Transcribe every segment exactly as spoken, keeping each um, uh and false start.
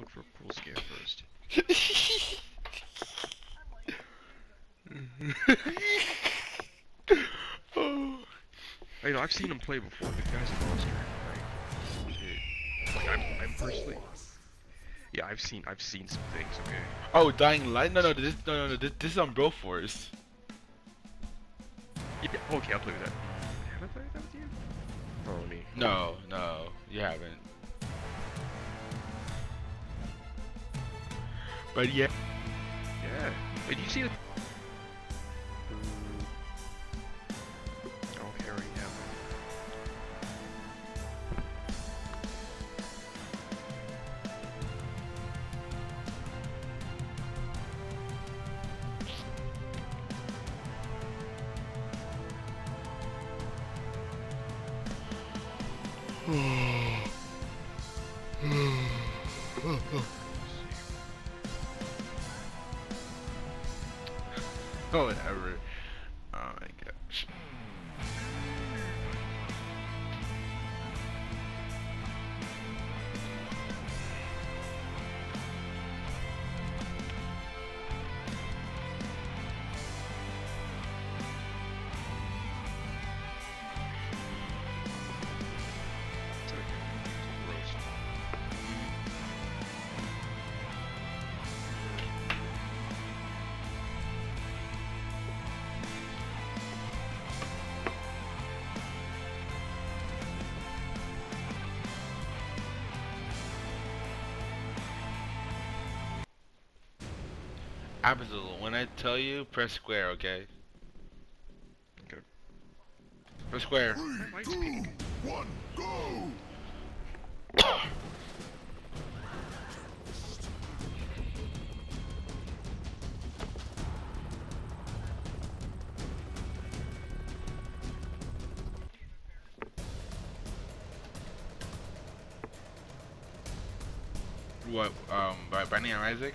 for a pool scare first. Oh. You know, I've seen him play before. The guy's a monster. Like, shit. Like, I'm, I'm personally. Yeah, I've seen, I've seen some things. Okay. Oh, Dying Light? No, no, this, no, no, no, this, this is on Broforce. Yeah. Okay, I'll play with that. Have I played that with you? Follow me. No, no, you haven't. But yeah. Yeah. Wait, did you see the? Oh, Harry, yeah. Oh, whatever. Oh my gosh. Absolutely. When I tell you, press square, okay? Okay. Press square. My light's pink. One, go! What? Um, by Binding on Isaac?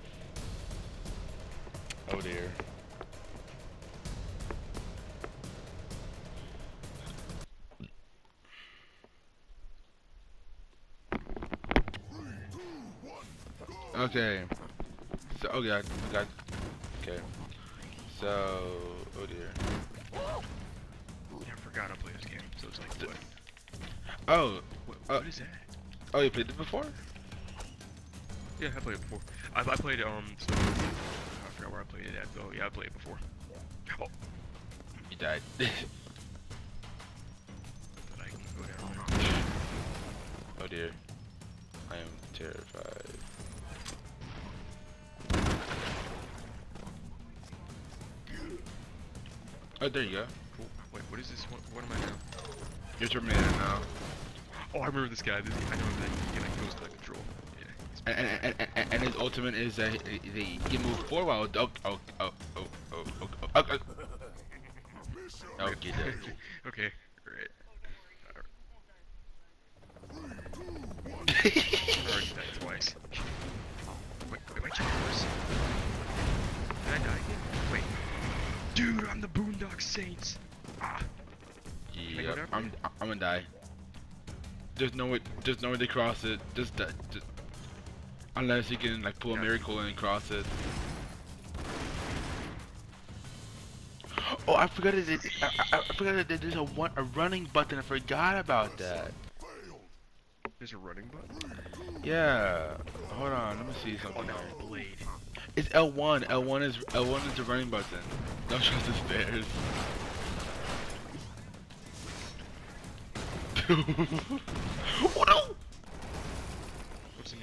Oh dear. Okay. So, oh god, oh god. Okay. So, oh dear. Yeah, I forgot I played this game. So it's like what? Oh. What, Uh, what is that? oh, you played it before? Yeah, I played it before. I, I played um. So, I forgot where I played it at. Oh yeah, I played it before. Oh. You died. But I can go down there. Oh dear. I am terrified. Oh, there you go. Cool. Wait, what is this? What, what am I now? You're Terminator now. Oh, I remember this guy. This, I know that he like goes to the control. Yeah. he's And, and, and, and, and his ultimate is that he, he, he can move forward while oh oh oh oh oh oh oh oh oh okay then. Okay. Great. Already died twice. Wait, wait, wait, check this. Did I die again? Wait. Dude, I'm the Boondock Saints. Ah. Yeah, I'm I'm gonna die. There's no way there's no way to cross it. Just that just, unless you can like pull a Yeah. miracle and cross it. Oh, I forgot it. I, I, I forgot that there's a one a running button. I forgot about that. There's a running button? Yeah. Hold on. Let me see Oh something. no, here. blade. It's L one. L one is L one is the running button. Don't trust the stairs. Oh no! What's in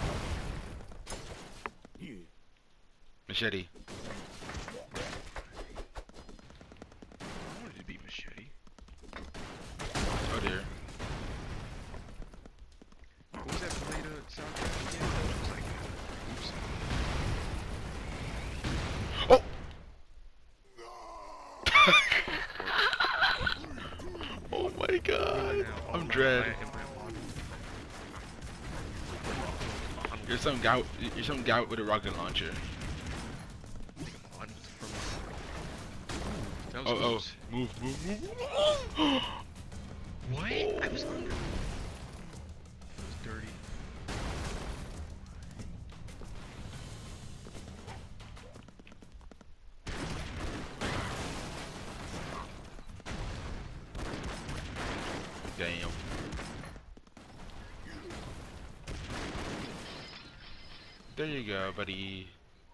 here? Machete. I wanted to be machete. Oh dear. What was that blade uh, soundtrack again? It was like, oops. Oh! Oh my god. I'm dread. You're some guy. You're some guy with a rocket launcher. That was Oh oh. close. Move move move. What? I was under. That was dirty. There you go, buddy.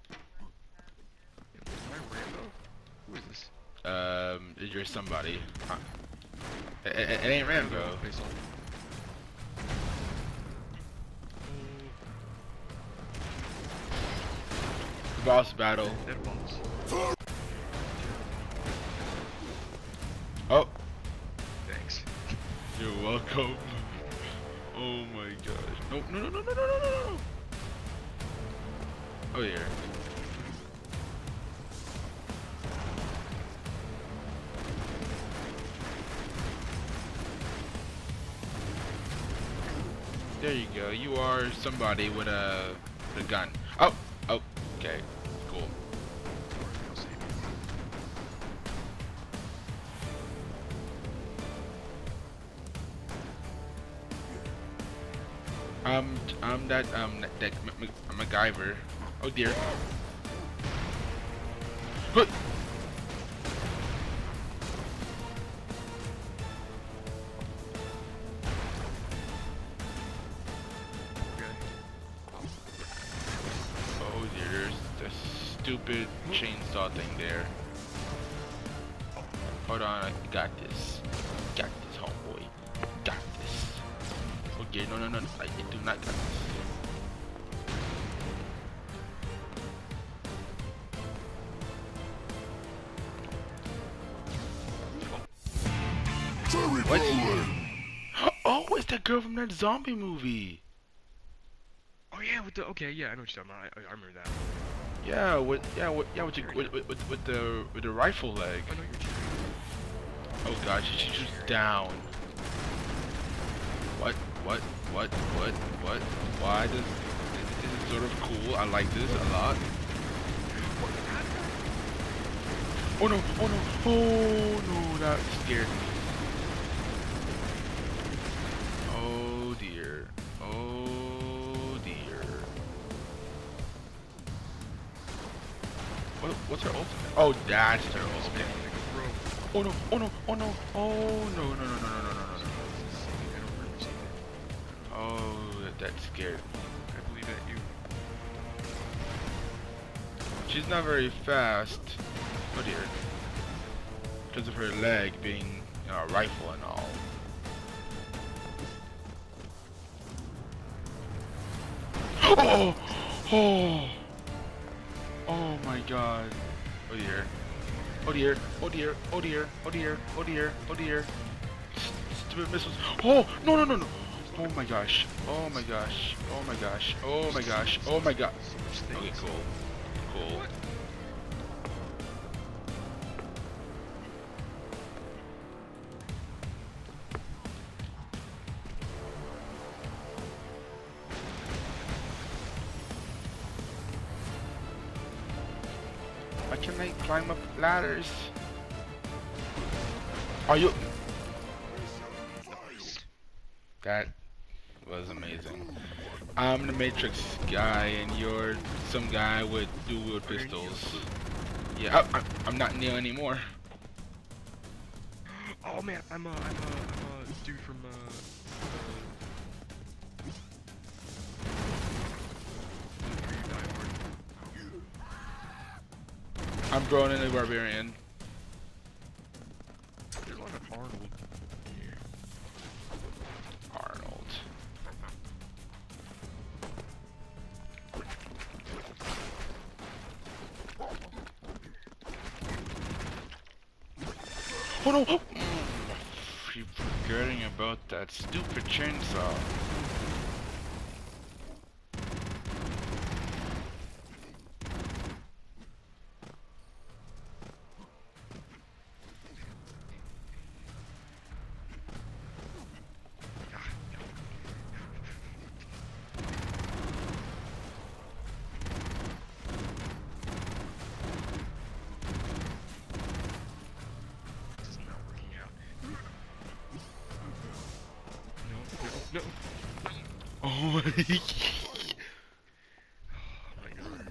Am I Rambo? Who is this? Um, you're somebody. Huh. It, it, it ain't Rambo. Based on- Boss battle. Dead boss. Oh, Thanks. you're welcome. Oh my gosh. No, no, no, no, no, no, no, no, no. Oh yeah. There you go. You are somebody with a, with a gun. Oh, oh, okay, cool. You'll see. Um, I'm that um that, that M M MacGyver. Oh dear. Huh. Okay. Oh dear, there's the stupid chainsaw thing there. Hold on, I got this. Got this, homeboy. Got this. Okay, no, no, no, no. I do not got this. Terry What? Bowling! Oh, it's that girl from that zombie movie. Oh yeah, with the okay, yeah, I know what you're talking about. I, I remember that. Yeah, with yeah, with yeah, with, your, with, with, with with the with the rifle leg. I know you're cheating. Oh god, she, she's just down. What? What? What? What? What? Why does this is sort of cool? I like this a lot. Oh no! Oh no! Oh no! That scared me. Oh dear. Oh dear. What? What's her ultimate? Oh, that's her ultimate. Oh no! Oh no! Oh no! Oh no! No! No! No! No! No! No! No! Oh, that, that scared me. I believe that you. She's not very fast. Oh dear. Because of her leg being, you know, a rifle and all. Oh! Oh! Oh my god. Oh dear. Oh dear. Oh dear. Oh dear. Oh dear. Oh dear. Oh dear. Stupid missiles. Oh! No, no, no, no. Oh my gosh. Oh my gosh. Oh my gosh. Oh my gosh. Oh my god. Okay, cool. Cool. Why can I climb up ladders? Are you? That was amazing. I'm the Matrix guy, and you're some guy with dual-wield pistols. Yeah, I, I, I'm not Neo anymore. Oh man, I'm a, I'm a, I'm a dude from uh. I'm Bronin the Barbarian. There's a lot of Arnold here. Arnold. Oh no! Mm, keep forgetting about that stupid chainsaw. This is not working out. No, no, no. Oh my. Oh my god.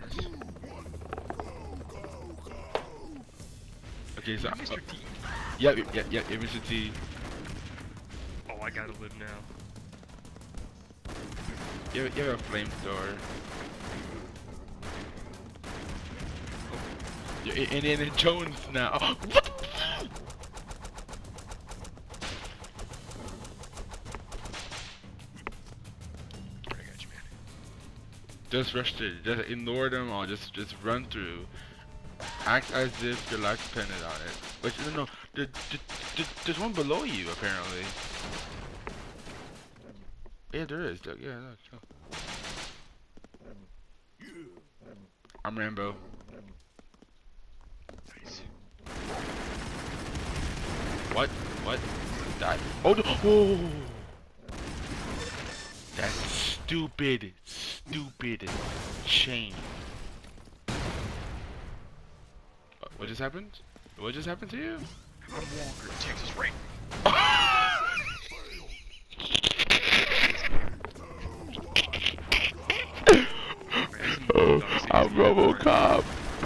Okay, so. Mister Uh, T. yeah, yeah, yeah, yeah, Mister T. Oh, I gotta live now. You have, you have a flamethrower. You're Indiana Jones now. Oh, what the? I got you, man. Just rush through. Just ignore them or just just run through. Act as if your life depended on it. But no, no, there, there, there, there's one below you apparently. Yeah, there is. Look, yeah, look. look. I'm Rambo. Nice. What? What? That? Oh no! Oh! That stupid, stupid chain. What just happened? What just happened to you? I'm Walker, Texas Ranger. Oh, I'm RoboCop.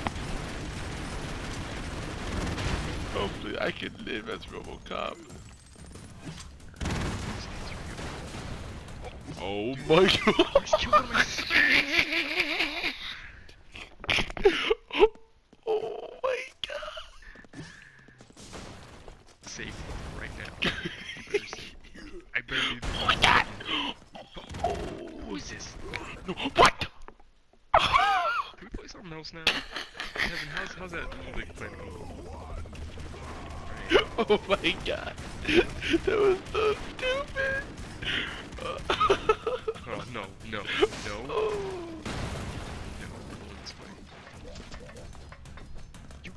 Hopefully I can live as RoboCop. Oh my god. Oh my god. Safe right now. I better be. Oh my god. Oh. Who is this? No, what? Can we play something else now? Kevin, how's, how's that little big plan go? Right. Oh my god. That was so stupid. Oh, no, no, no. Oh. No, we're going this way. You.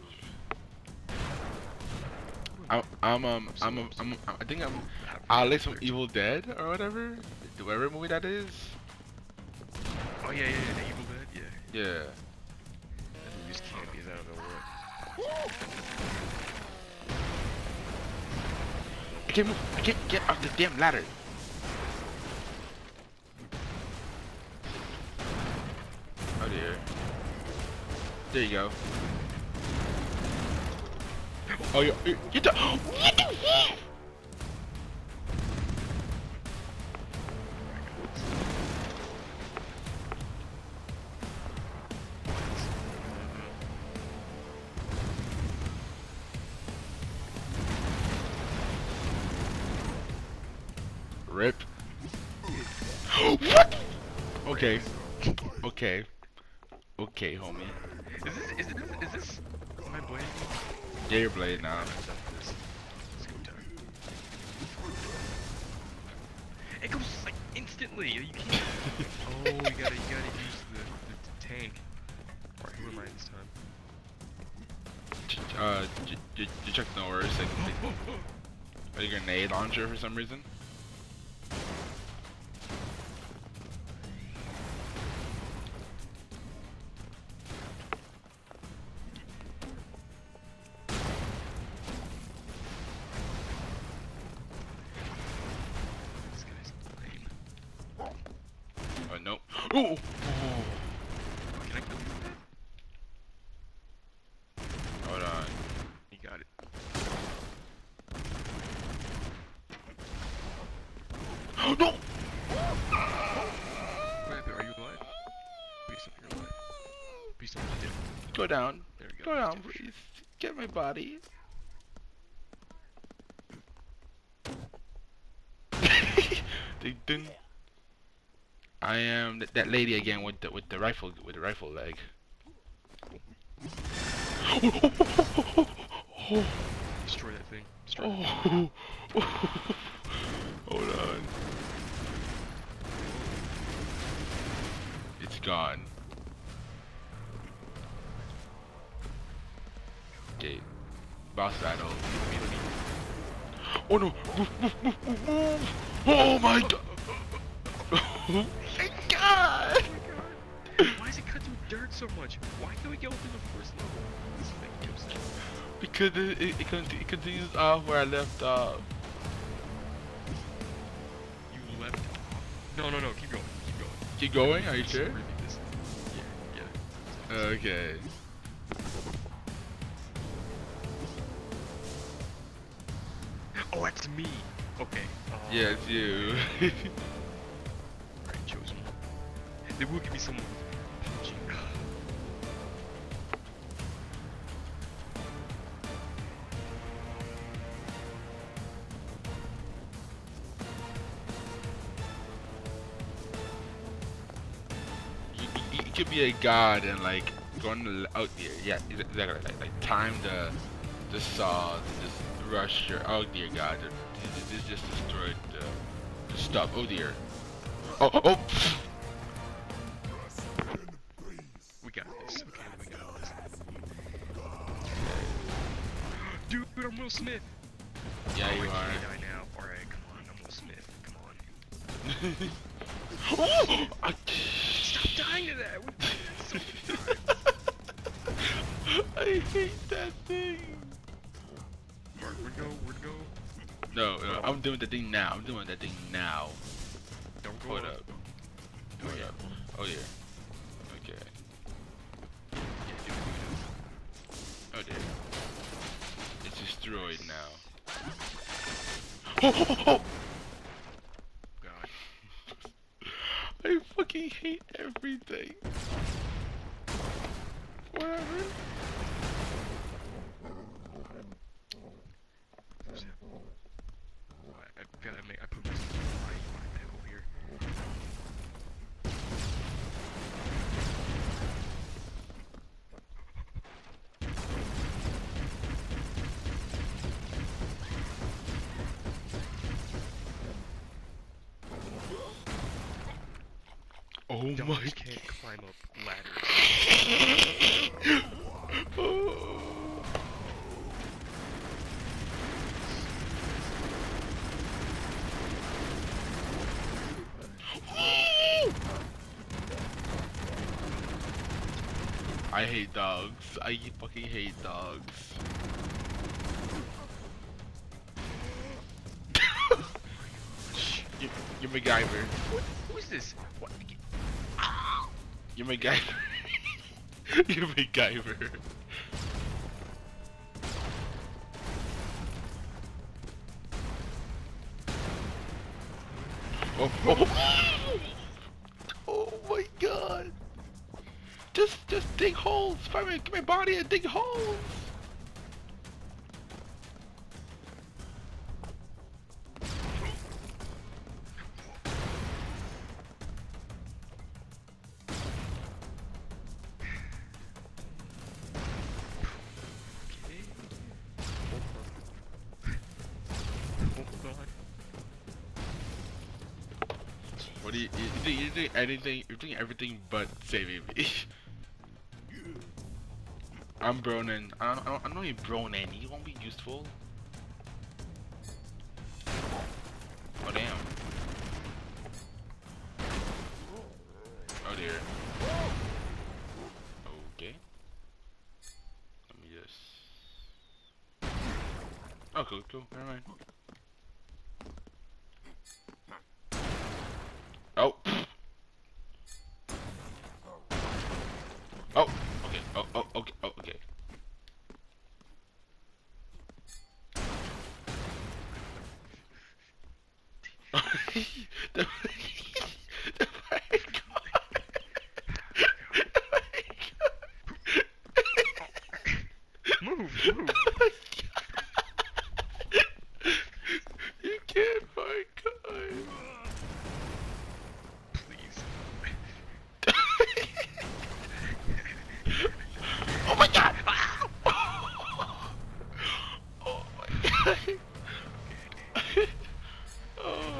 I'm, I'm, um, I'm, um, I'm, I think I'm Alex from Evil Dead or whatever. Whatever movie that is. Oh, yeah, yeah, yeah, the Evil Dead, yeah. Yeah. That movie just can't be, I don't know what. I can't move. I can't get off the damn ladder. Oh dear. There you go. Oh, you you you do- what the fuck? Rip. What? Okay. Okay. Okay, homie. Is this, is this, is this my blade? Yeah, your blade now. Let's go down. It goes like instantly. You can't. Oh, you gotta, you gotta use the, the tank. Alright, who am I this time? Uh, you, you, you check the words. Like, like, a grenade launcher for some reason. This guy's lame. Oh no. Oh. Can I kill you with that? Hold on. You got it. Oh no. Wait, are you alive? Please, if you're alive. Please don't be dead. Go down. There we go. Go down, please. Get my body. Ding ding. I am th that lady again with the with the rifle with the rifle leg. Destroy that thing. Destroy that Oh. Hold on. It's gone. Okay. Boss battle. Oh no! Move, move, move, move, move. Oh my god! Oh my god! Why does it cut through dirt so much? Why can't we go through the first level? This makes no sense. Because it, it, it, conti it continues off where I left off. You left. No, no, no. Keep going. Keep going. Keep going? Are you This- sure? really, this- Yeah, yeah. Okay. Oh, that's me. Okay. Uh, Yeah, it's you. Alright, chosen one. They will give me someone with punching. could be a god and like going to out there. Yeah, exactly. Like, like time the the saw, just rush your. Oh dear God, this, this just destroyed the, the stuff. Oh dear. Oh oh. oh. We got this. Okay, we got this. Dude, I'm Will Smith. Yeah, oh, you wait, are. Can I die now? Alright, come on, I'm Will Smith. Come on. oh, I... Stop dying to that! We've done that so many times. I hate that thing. Mark, where'd go? Where'd go? No, no, I'm doing the thing now. I'm doing that thing now. Don't go Hold up. up. Oh yeah. Oh yeah. Okay. Yeah, do it, Oh dear. It's destroyed now. Oh, oh, oh, oh. God. I fucking hate everything. Whatever. I gotta make. I put myself in my, my pickle here. Oh Dogs my can't climb up ladders. oh. I hate dogs. I fucking hate dogs. you, you're MacGyver. What? Who is this? What? You're MacGyver. You're MacGyver. Oh, oh. Oh my God. Just, just dig holes. Find my, my body and dig holes. What do you, you, you, you doing anything, you're doing everything but saving me. I'm Bronin. I don't, I don't, I know you're Bronin. You won't be useful. Oh damn. Oh dear. Okay. Let me just. Oh cool, cool. Never mind. Oh. Oh. Okay. Oh. Oh. Okay. Oh. Okay. the, the Move, move. You can't find guys. Please. Oh my God! Oh my God! Oh.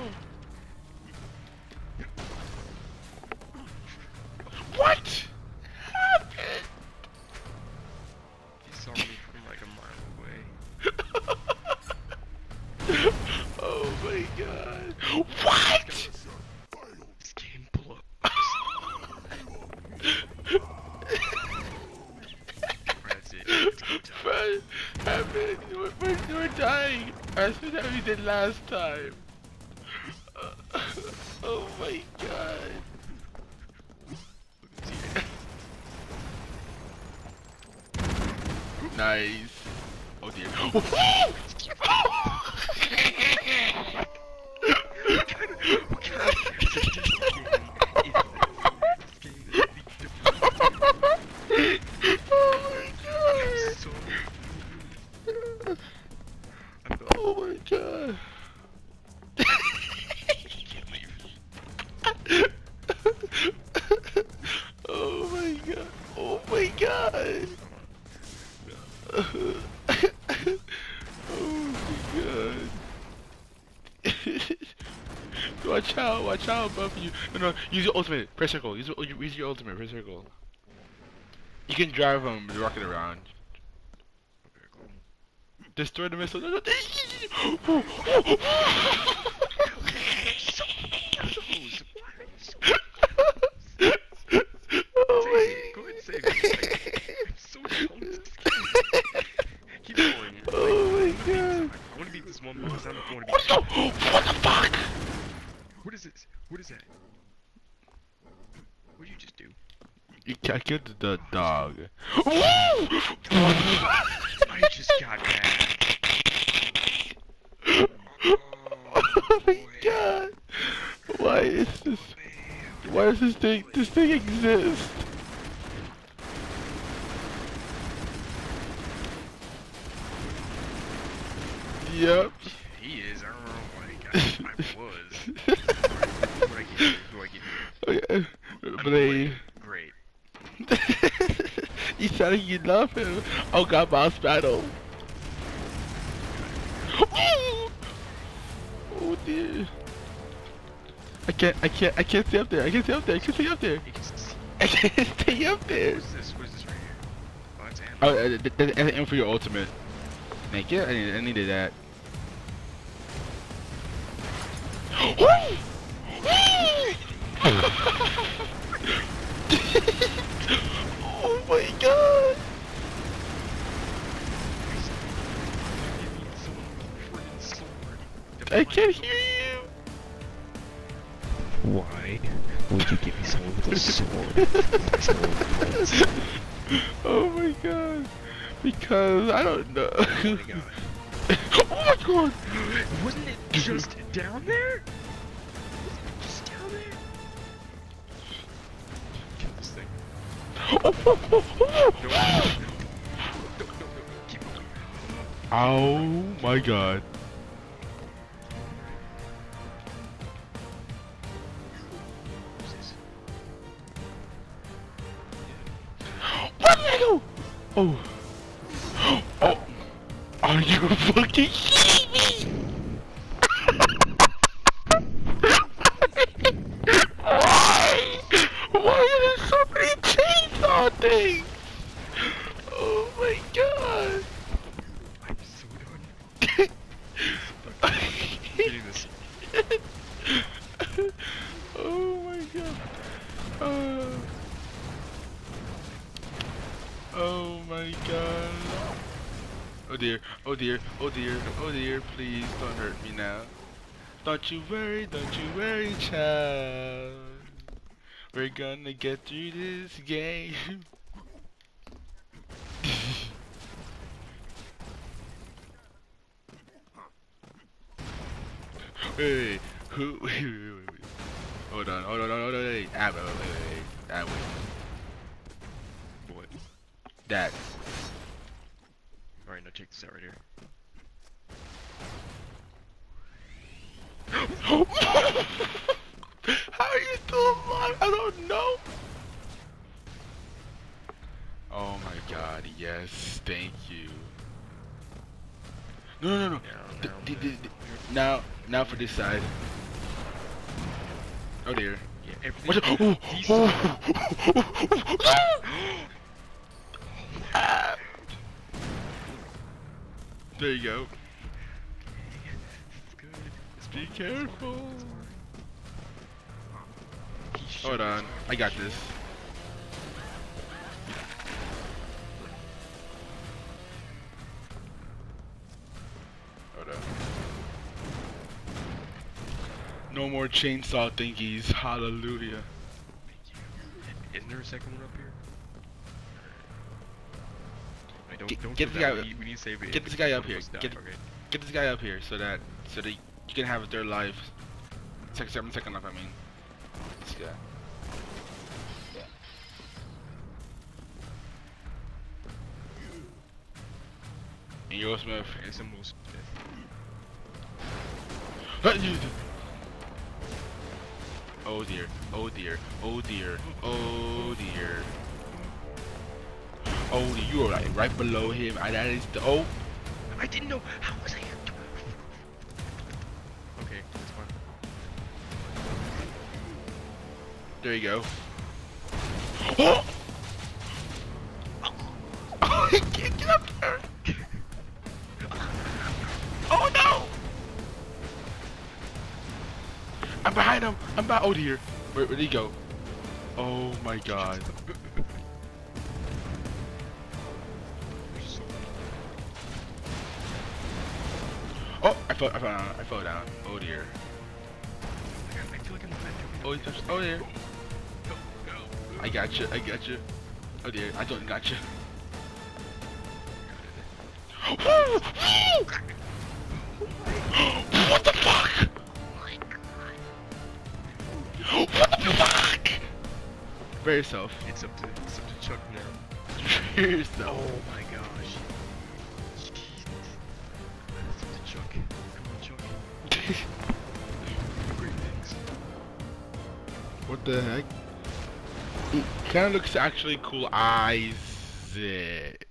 What happened? He saw me from like a mile away. Oh my God! What? This game blows. That's it. It's go time. Fred, Evan, we're, we're, we're dying as we did last time. Uh, oh my God. Nice. Oh dear. Oh my God. Oh watch out above you. No, no, use your ultimate. Press circle. Use, your- use your ultimate. Press circle. You can drive him, um, rocket around. Okay, cool. Destroy the missile. No, no. Oh Save it. Go ahead and save it. I'm so dumb. Keep going. Oh my god. I want to beat this one boss. I don't want to What beat the? What the fuck? What is this? What is that? What did you just do? You I killed the dog. I just got mad. Oh my god. Why is this? Why does this thing, this thing exist? Yep. He is. I don't know why he got I was. What do I get here? Who do I get here? Okay. Blade. Great. You said you love him. Oh god, boss battle. Oh dear. I can't, I can't, I can't stay up there. I can't stay up there. I can't stay up there. You can see. I can't stay up there. What is this? What is this right here? Oh, that's ammo. Oh, uh, th- th- that's aim for your ultimate. Thank you. I needed, I needed that. Oh my god! I can't hear you. Why would you give me someone with a sword? Oh my god. Because I don't know. Oh my god. Oh my god. Wasn't it just down there? Wasn't it just down there? Kill this thing. Oh, oh, oh, oh. No, no, no, no, no, keep going. Oh my god. What's this? Where did I go? Oh. Oh. Are you fucking kidding me? Why? Why are there so many chainsaw things? Oh my god. I'm so done. Getting this. Oh my god. Uh, oh my god. Oh dear, oh dear, oh dear, oh dear, please don't hurt me now. Don't you worry, don't you worry, child. We're gonna get through this game. Wait, who? Wait, wait, wait, wait, wait. Hold on, hold on, hold on, hold on, wait, ah, wait, wait, wait, wait, ah, wait. What? That. Alright, now check this out right here. How are you still alive? I don't know. Oh my god, yes, thank you. No, no, no, no. Now, D- now, d- d- d- now, now for this side. Oh dear. yeah, everything. Watch out. Oh, These- oh, oh. Ah. There you go. It's good. Just be careful. He Hold showed on, us- I got this. Hold on. No more chainsaw thingies. Hallelujah. Thank you. Isn't there a second one up here? I don't, Get- don't get do the that. guy- We, we need to save it. get if this guy one up of here. us die, Get- okay. Get this guy up here so that so that you can have their life. Second, second, second life. I mean, this guy. And Will Smith. It's a most. Oh dear, oh dear, oh dear, oh dear. Oh, you are like right below him. And that is the oh. I didn't know. How was I here? Okay, that's fine. There you go. Oh! Oh, he can't get up there! Oh no! I'm behind him! I'm behind. Oh dear. Where, where'd he go? Oh my god. Oh, I fell, I fell down. I fell down. Oh dear. I feel like I'm Oh, he touched. Oh dear. I got you. I got you. Oh dear. I don't got you. What the fuck? What the fuck? Prepare yourself. It's up to it's up to Chuck now. Prepare yourself. Oh my gosh. Jesus. It's up to Chuck. Come on, Chuck. Great things. What the heck? It kind of looks actually cool. Isaac.